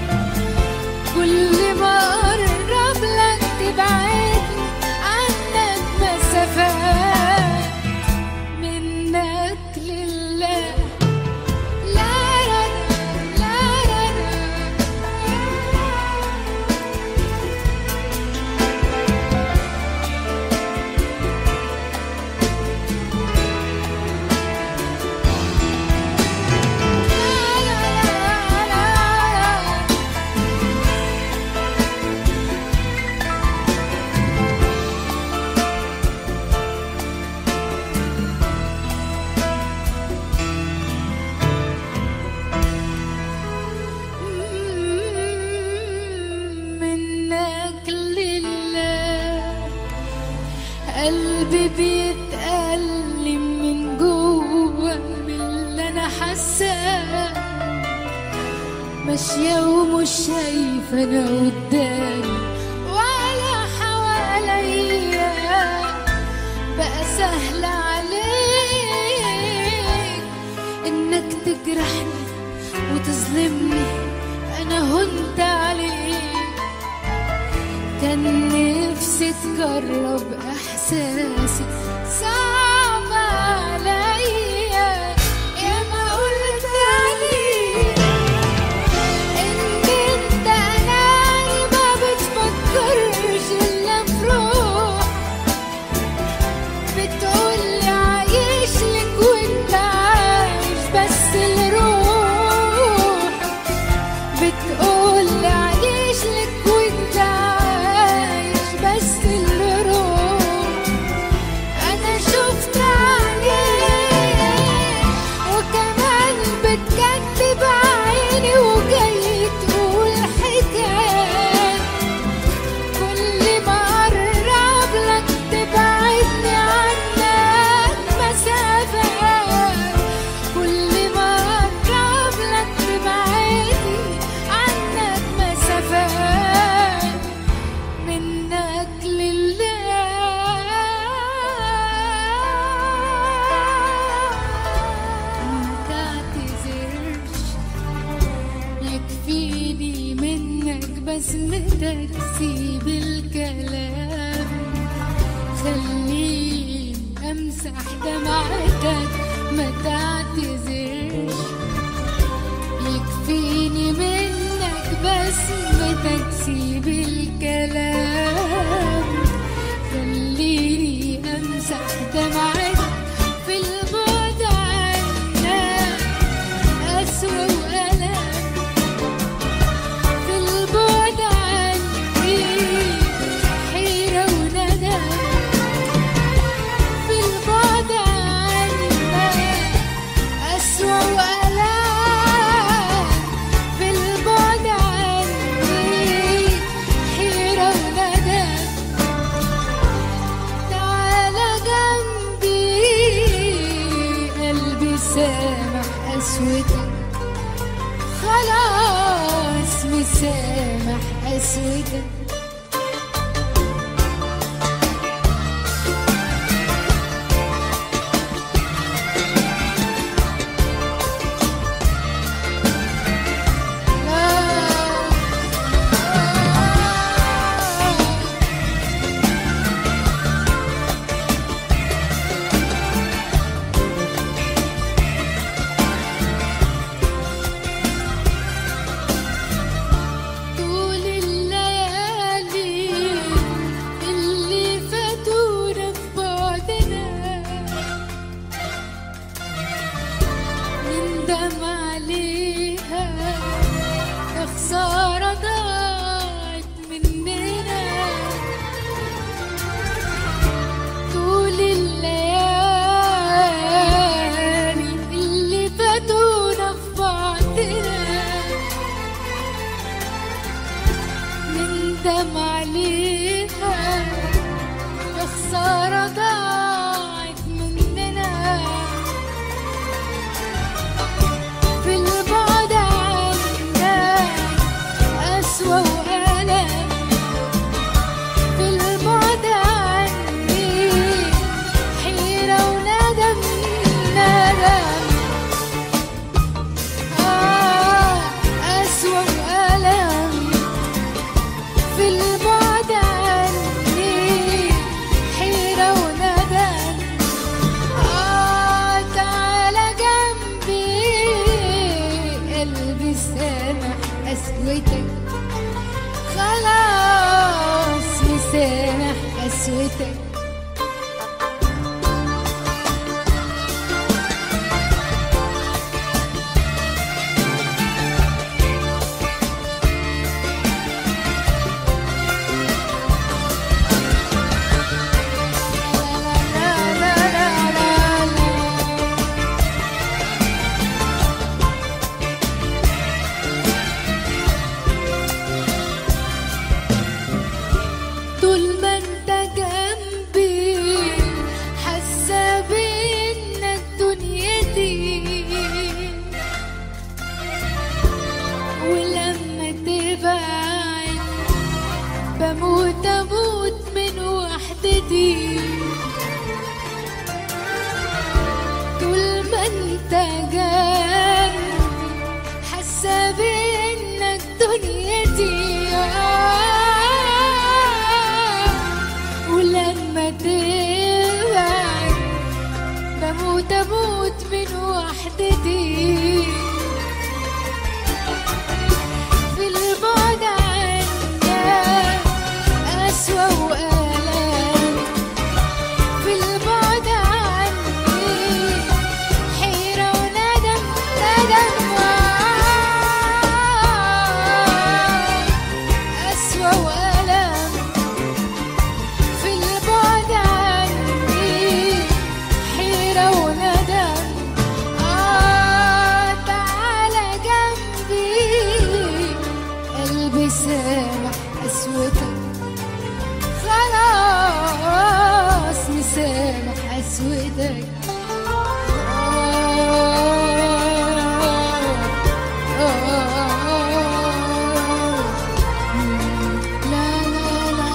A: كل ما قرب لك تبعدني عنك مسافات، منك لله. لا لا لا لا منك لله. قلبي بيتألم من جوه من اللي انا حاساه، ماشية ومش شايفة انا قدامي ولا حواليا، بقى سهل عليك انك تجرحني وتظلمني، انا هنت عليك. كان نفسي نفسي تجرب احساسي صعب عليا يا ما قلت عليك ان انت اناني ما بتفكرش الا في روح بتقولي عايش لك وانت عايش بس الروح بتقولي عايش لك وانت عايش بس الروح انا شفت عليك وكمان بتكتب عيني وجاي تقول حكايات كل ما اقرب لك تبعدني عنك مسافات كل ما اقرب لك تبعدني عنك مسافات منك لله متعتذرش يكفيني منك بسمتك سيب الكلام خليني امسح دمعتك ما تعتذرش يكفيني منك بسمتك سيب الكلام خليني امسح دمعتك في البعد عنك قسوة وألم في البعد عني حيرة وندم في البعد عنك قسوة وألم في البعد عني حيرة وندم تعالى جنبي قلبي سامح قسوتك خلاص مسامح قسوتك طول الليالي اللي فاتونا في بعدنا نندم عليها يا خسارة ضاعت مننا طول الليالي اللي فاتونا في بعدنا نندم عليها يا خسارة ضاعت مننا في البعد عنك قسوة وألم في البعد عني حيرة وندم قسوة وألم في البعد عني حيرة وندم تعالى جنبي قلبي سامح قسوتك خلاص مسامح قسوتك طول ما انت جنبي تبعد بموت أموت من وحدتي في البعد عنك أسوأ وآلام في البعد عني حيرة وندم ندم أسوأ وآلام في البعد عني حيرة وندم تعالى جنبي قلبي سامح قسوتك خلاص مسامح قسوتك لا لا لا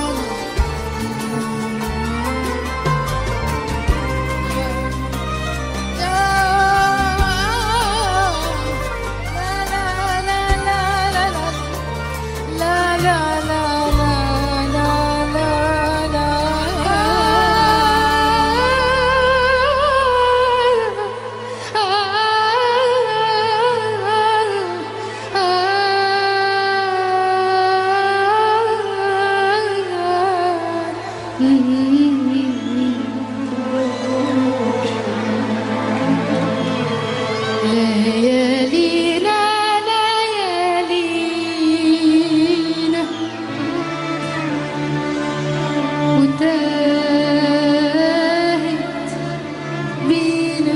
A: ليالينا ليالينا وتاهت بينا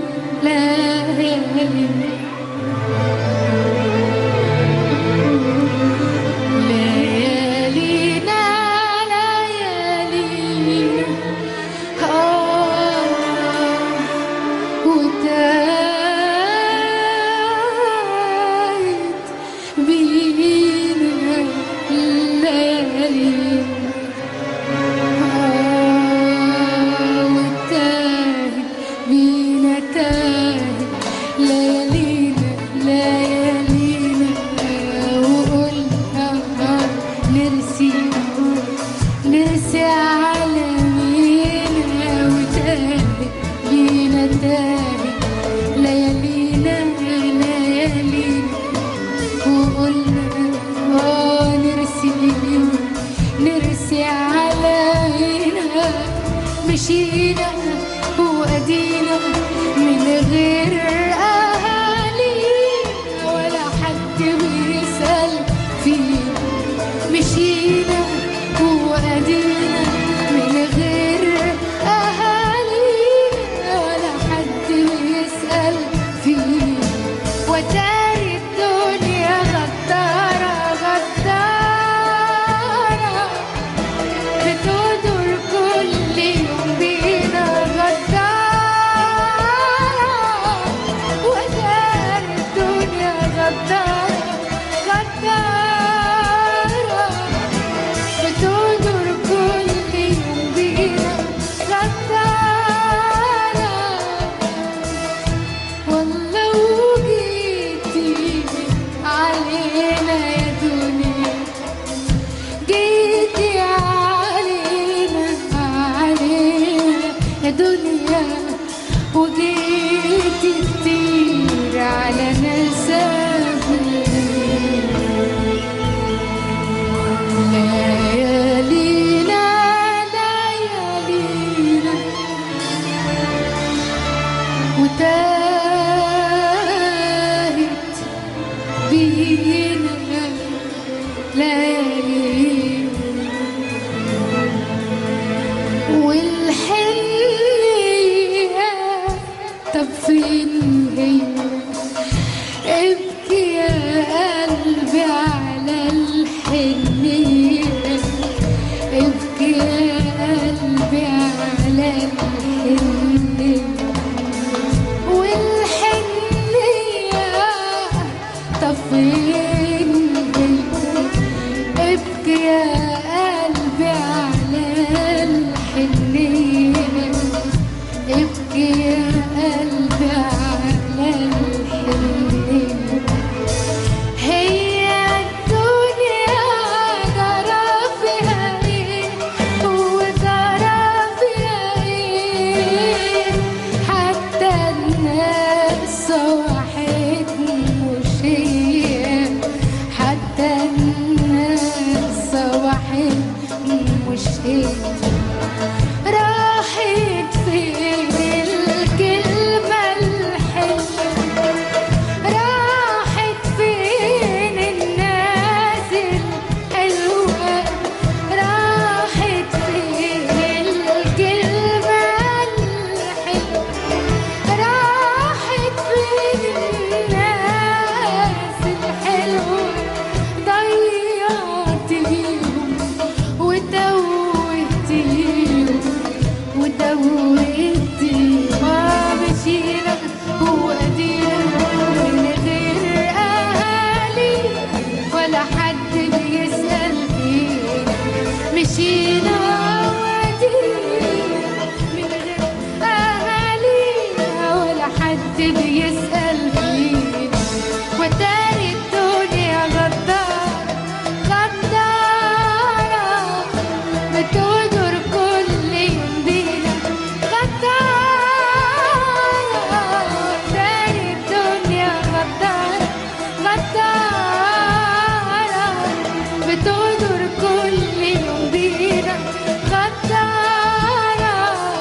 A: ليالينا ليالينا ليالينا وتاهت بينا الليالي وتاهت بينا تاهت ليالينا ليالينا وقلنا نرسي نرسي على مينا وتاهت بينا تاهت ليالينا ليالينا وقلنا نرسي نرسي علينا مشينا وأدينا من غير أهالينا ولا حد بيسأل فينا مشينا وأدينا من غير أهالينا ولا حد بيسأل فينا وتاري الدنيا غدارة غدارة بتدور كل يوم بينا غدارة وتاري الدنيا غدارة غدارة بتدور كل يوم بينا غدارة والله وجيتي علينا يا دنيا جيتي علينا علينا يا دنيا وجيتي كتير على مسافة ليالينا ليالينا وتاهت بينا ليالينا والحنية راحت فين الكلمة الحلوة؟ راحت فين الناس الحلوة؟ راحت فين الكلمة الحلوة؟ راحت فين الناس الحلوة؟ ضيعتيهم وتوهتيهم مشينا وأدينا من غير أهالي ولا حد بيسأل فينا. مشينا وأدينا من غير أهالي ولا حد بيسأل فينا. وتاني الدنيا غدارة غدارة بتغدر كل يوم بينا. غدارة تاني الدنيا غدارة غدارة بتغدر كل يوم بينا. غدارة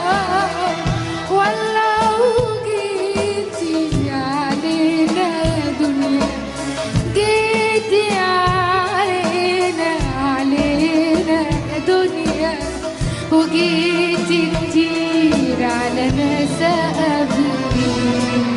A: ولو جيتي علينا يا دنيا، جيتي علينا يا دنيا، وجيتي كتير على ناس قبلي.